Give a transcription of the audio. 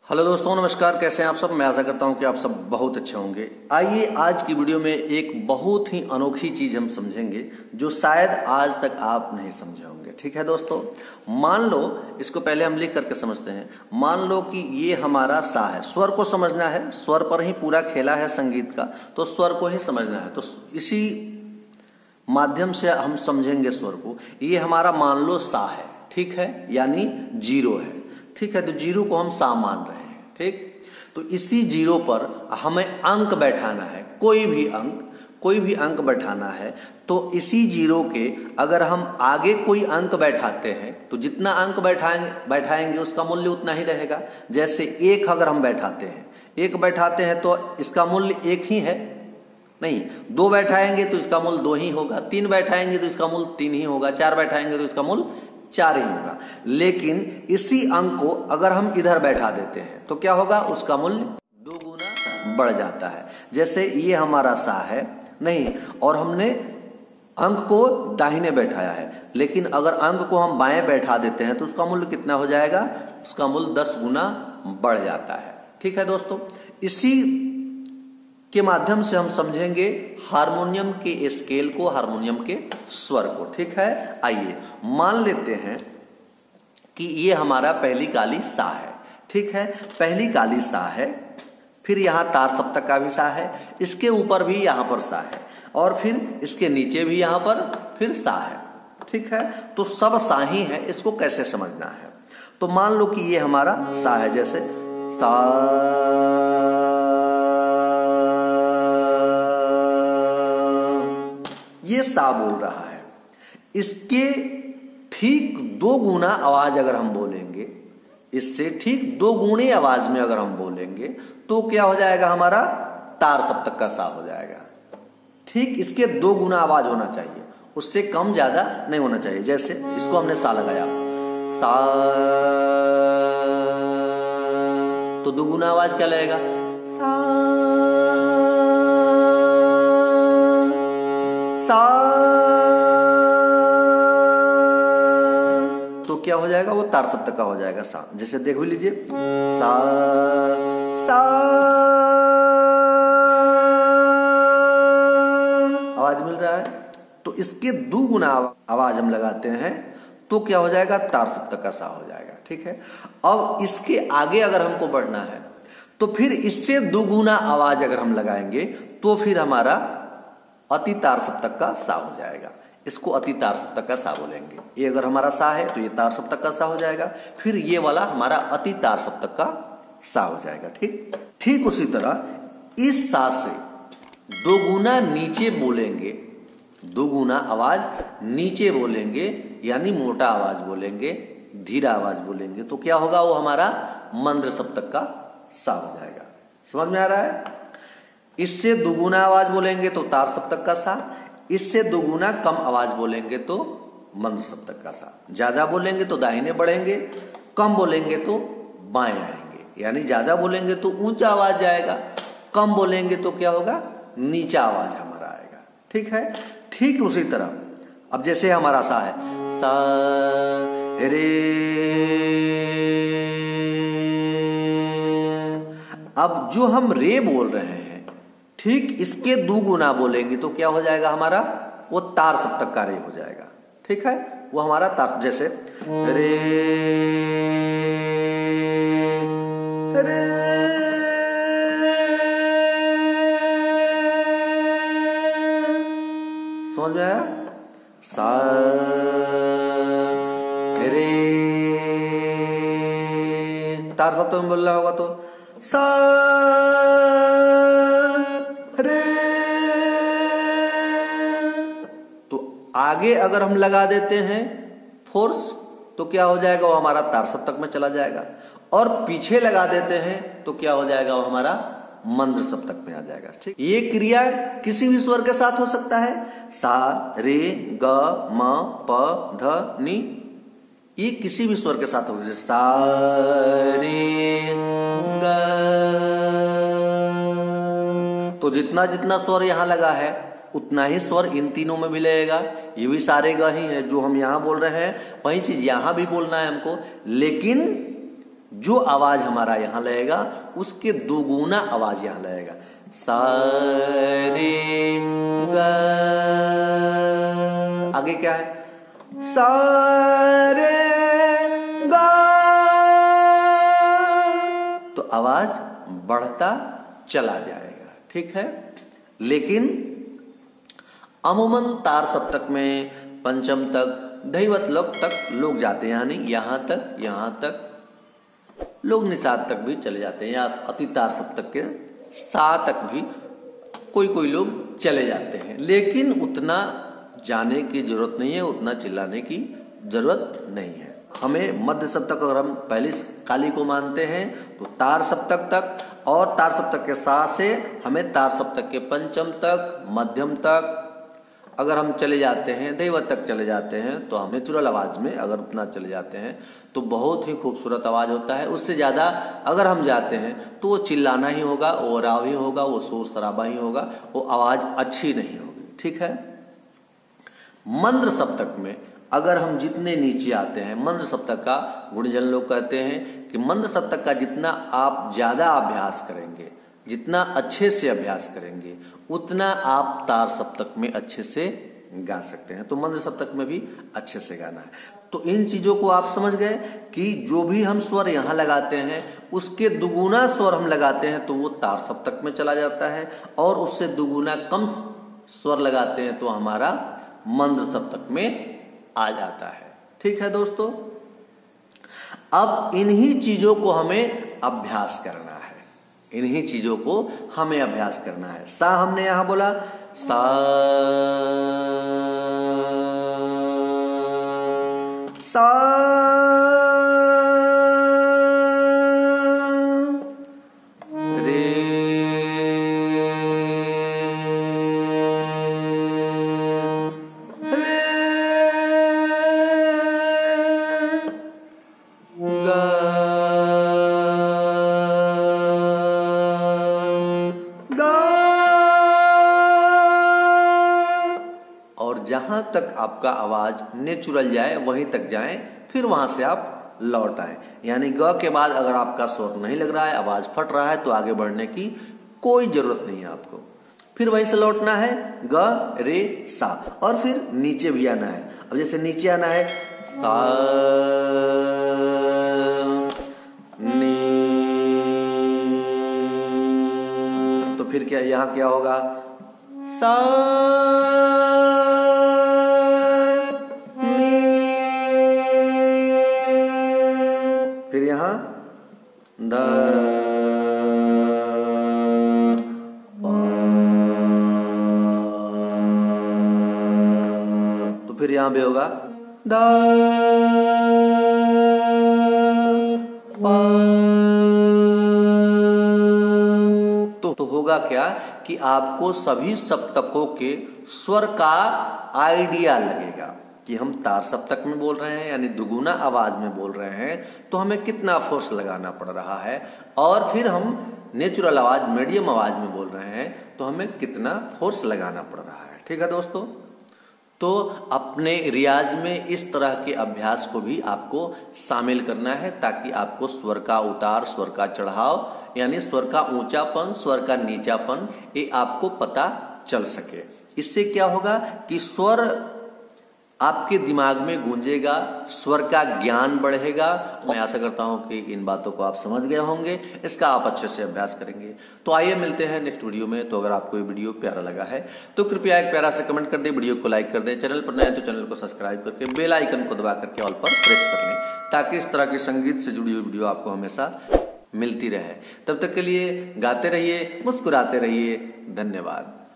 Hello दोस्तों, नमस्कार। कैसे हैं आप सब? मैं आशा करता हूं कि आप सब बहुत अच्छे होंगे। आइए आज की वीडियो में एक बहुत ही अनोखी चीज हम समझेंगे जो शायद आज तक आप नहीं समझे होंगे। ठीक है दोस्तों, मान लो, इसको पहले हम लिख करके समझते हैं। मान लो कि ये हमारा सा है। स्वर को समझना है, स्वर पर ही पूरा खेला है संगीत का, तो स्वर को ही समझना है। तो इसी माध्यम से हम समझेंगे स्वर को। ये हमारा मान लो सा है, ठीक है, यानी जीरो है। ठीक है, तो जीरो को हम सा मान रहे हैं। ठीक, तो इसी जीरो पर हमें अंक बैठाना है, कोई भी अंक बैठाना है। तो इसी जीरो के अगर हम आगे कोई अंक बैठाते हैं तो जितना अंक बैठाएंगे उसका मूल्य उतना ही रहेगा। जैसे एक अगर हम बैठाते हैं तो इसका मूल्य एक ही है, नहीं। दो बैठाएंगे तो इसका मूल्य दो ही होगा, तीन बैठाएंगे तो इसका मूल्य तीन ही होगा, चार बैठाएंगे तो इसका मूल्य चार ही होगा। लेकिन इसी अंक को अगर हम इधर बैठा देते हैं तो क्या होगा? उसका मूल्य दो गुना बढ़ जाता है। जैसे ये हमारा सा है, नहीं, और हमने अंक को दाहिने बैठाया है, लेकिन अगर अंक को हम बाएं बैठा देते हैं तो उसका मूल्य कितना हो जाएगा? उसका मूल्य 10 गुना बढ़ जाता है। ठीक है दोस्तों, इसी के माध्यम से हम समझेंगे हारमोनियम के स्केल को, हारमोनियम के स्वर को। ठीक है, आइए मान लेते हैं कि ये हमारा पहली काली सा है। ठीक है, पहली काली सा है, फिर यहां तार सप्तक का भी सा है, इसके ऊपर भी यहां पर सा है, और फिर इसके नीचे भी यहां पर फिर सा है। ठीक है, तो सब सा ही है। इसको कैसे समझना है? तो मान लो कि ये हमारा सा है, जैसे सा, ये सा बोल रहा है। इसके ठीक दो गुना आवाज अगर हम बोलेंगे, इससे ठीक दो गुणे आवाज में अगर हम बोलेंगे तो क्या हो जाएगा? हमारा तार सप्तक का सा हो जाएगा। ठीक इसके दो गुना आवाज होना चाहिए, उससे कम ज्यादा नहीं होना चाहिए। जैसे इसको हमने सा लगाया, सा, तो दो गुना आवाज क्या लगेगा? सा, सा, तो क्या हो जाएगा? वो तार सप्तक का हो जाएगा सा। जैसे देख भी लीजिए, सा, सा, आवाज मिल रहा है। तो इसके दो गुना आवाज हम लगाते हैं तो क्या हो जाएगा? तार सप्तक का सा हो जाएगा। ठीक है, अब इसके आगे अगर हमको बढ़ना है तो फिर इससे दो गुना आवाज अगर हम लगाएंगे तो फिर हमारा अति तार सप्तक का सा हो जाएगा। इसको अति तार सप्तक का सा बोलेंगे। ये अगर हमारा सा है तो ये तार सप्तक का सा हो जाएगा, फिर ये वाला हमारा अति तार सप्तक का सा हो जाएगा। ठीक उसी तरह इस सा से दो गुना नीचे बोलेंगे, दो गुना आवाज नीचे बोलेंगे, यानी मोटा आवाज बोलेंगे, धीरा आवाज बोलेंगे, तो क्या होगा? वो हमारा मंद्र सप्तक का सा हो जाएगा। समझ में आ रहा है? इससे दुगुना आवाज बोलेंगे तो तार सप्तक का सा, इससे दुगुना कम आवाज बोलेंगे तो मंद्र सप्तक का सा। ज्यादा बोलेंगे तो दाहिने बढ़ेंगे, कम बोलेंगे तो बाएं आएंगे। यानी ज्यादा बोलेंगे तो ऊंचा आवाज जाएगा, कम बोलेंगे तो क्या होगा? नीचा आवाज हमारा आएगा। ठीक है, ठीक उसी तरह अब जैसे हमारा सा है, सा रे, अब जो हम रे बोल रहे हैं, ठीक इसके दो गुना बोलेंगे तो क्या हो जाएगा? हमारा वो तार सप्तक का रे हो जाएगा। ठीक है, वो हमारा तार, जैसे रे, रे, समझ में आया? सा रे, तार सप्तक में बोलना होगा तो सा रे। तो आगे अगर हम लगा देते हैं फोर्स तो क्या हो जाएगा? वो हमारा तार सप्तक में चला जाएगा, और पीछे लगा देते हैं तो क्या हो जाएगा? वो हमारा मंद्र सप्तक में आ जाएगा। ठीक, ये क्रिया किसी भी स्वर के साथ हो सकता है। सा रे ग म प ध नी, ये किसी भी स्वर के साथ हो, जैसे सा रे ग। तो जितना जितना स्वर यहां लगा है उतना ही स्वर इन तीनों में भी लगेगा। ये भी सारे ग ही है जो हम यहां बोल रहे हैं, वही चीज यहां भी बोलना है हमको। लेकिन जो आवाज हमारा यहां लगेगा उसके दोगुना आवाज यहां लगेगा। सा रे गा, आगे क्या है? सा रे गा, तो आवाज बढ़ता चला जाएगा, ठीक है। लेकिन अमूमन तार सप्तक में पंचम तक, धैवत लोक तक लोग जाते हैं, यानी यहां तक लोग निषाद तक भी चले जाते हैं, या अति तार सप्तक के सा तक भी कोई लोग चले जाते हैं। लेकिन उतना जाने की जरूरत नहीं है, उतना चिल्लाने की जरूरत नहीं है। हमें मध्य सप्तक, अगर हम पहली काली को मानते हैं तो तार सप्तक तक, और तार सप्तक के सा से हमें तार सप्तक के पंचम तक, मध्यम तक अगर हम चले जाते हैं, दैवत तक चले जाते हैं, तो हम नेचुरल आवाज में अगर उतना चले जाते हैं तो बहुत ही खूबसूरत आवाज होता है। उससे ज्यादा अगर हम जाते हैं तो वो चिल्लाना ही होगा, वो राव ही होगा, वो शोर शराबा ही होगा, वो आवाज अच्छी नहीं होगी, ठीक है। मंद्र सप्तक में अगर हम जितने नीचे आते हैं, मंद्र सप्तक का गुणजन लोग कहते हैं कि मंद्र सप्तक का जितना आप ज्यादा अभ्यास करेंगे, जितना अच्छे से अभ्यास करेंगे, उतना आप तार सप्तक में अच्छे से गा सकते हैं। तो मंद्र सप्तक में भी अच्छे से गाना है। तो इन चीजों को आप समझ गए कि जो भी हम स्वर यहां लगाते हैं उसके दुगुना स्वर हम लगाते हैं तो वो तार सप्तक में चला जाता है, और उससे दुगुना कम स्वर लगाते हैं तो हमारा मंद्र सप्तक में आ जाता है, ठीक है दोस्तों। अब इन्हीं चीजों को हमें अभ्यास करना है, इन्हीं चीजों को हमें अभ्यास करना है। सा हमने यहां बोला, सा सा रे रे गा, जहां तक आपका आवाज नेचुरल जाए वहीं तक जाएं, फिर वहां से आप लौट आए। यानी ग के बाद अगर आपका स्वर नहीं लग रहा है, आवाज फट रहा है, तो आगे बढ़ने की कोई जरूरत नहीं है आपको, फिर वहीं से लौटना है ग रे सा, और फिर नीचे भी आना है। अब जैसे नीचे आना है सा नी, तो फिर क्या यहां क्या होगा? सा फिर यहां द, तो फिर यहां भी होगा द, तो होगा क्या कि आपको सभी सप्तकों के स्वर का आइडिया लगेगा कि हम तार सप्तक में बोल रहे हैं, यानी दुगुना आवाज में बोल रहे हैं, तो हमें कितना फोर्स लगाना पड़ रहा है, और फिर हम नेचुरल आवाज, मीडियम आवाज में बोल रहे हैं तो हमें कितना फोर्स लगाना पड़ रहा है, ठीक है दोस्तों। तो अपने रियाज में इस तरह के अभ्यास को भी आपको शामिल करना है, ताकि आपको स्वर का उतार, स्वर का चढ़ाव, यानी स्वर का ऊंचापन, स्वर का नीचापन, ये आपको पता चल सके। इससे क्या होगा कि स्वर आपके दिमाग में गूंजेगा, स्वर का ज्ञान बढ़ेगा। मैं आशा करता हूं कि इन बातों को आप समझ गए होंगे, इसका आप अच्छे से अभ्यास करेंगे। तो आइए मिलते हैं नेक्स्ट वीडियो में। तो अगर आपको ये वीडियो प्यारा लगा है तो कृपया एक प्यारा से कमेंट कर दें, वीडियो को लाइक कर दें, चैनल पर नए तो चैनल को सब्सक्राइब करके बेल आइकन को दबा करके ऑल पर प्रेस कर लें, ताकि इस तरह की संगीत से जुड़ी हुई वीडियो आपको हमेशा मिलती रहे। तब तक के लिए गाते रहिए, मुस्कुराते रहिए। धन्यवाद।